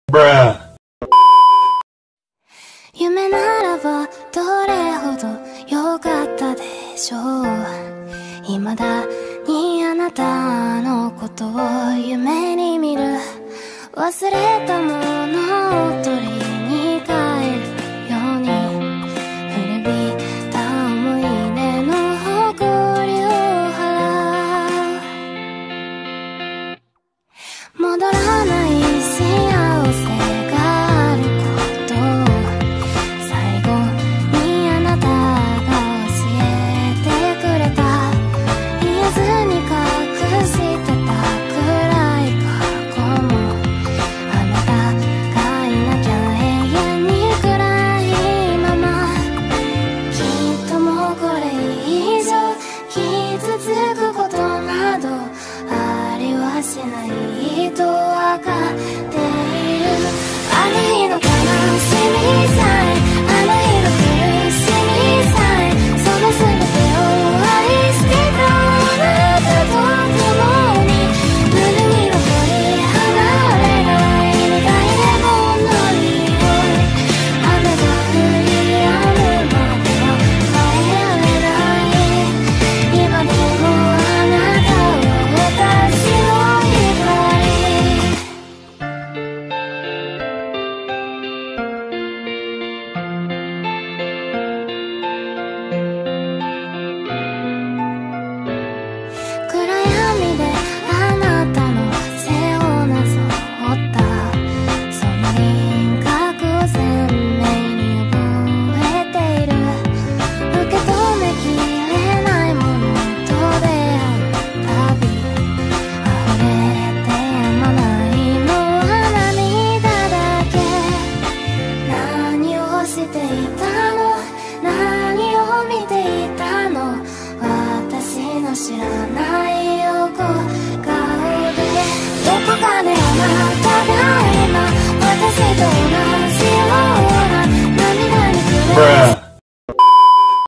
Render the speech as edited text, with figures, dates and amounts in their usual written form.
夢ならばどれほど良かったでしょう。未だにあなたのことを夢に見る。忘れたものを取りに帰るように、古びた思い出の誇りを払う。戻らない幸せがあることを最後にあなたが教えてくれた。言えずに隠してた暗い過去も、あなたがいなきゃ永遠に暗いまま。きっともうこれ以上傷つくことなどありはしないとわかっている。あの日の悲しみさえ、あの日の苦しみさえ、その全てを愛してたあなたと共に、胸に残り離れない苦いレモンの匂い。雨が降り止むまでは帰られない。今でもあなたは私の光。暗闇であなたの背をなぞったその輪郭を鮮明に覚えている。受け止めきれないものと出会うたび、溢れてやまないのは涙だけ。何をしていたの、何を見ていたの、私の知らない